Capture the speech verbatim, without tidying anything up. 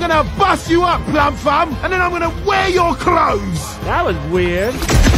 gonna bust you up, Plum Thumb, and then I'm gonna wear your clothes! That was weird.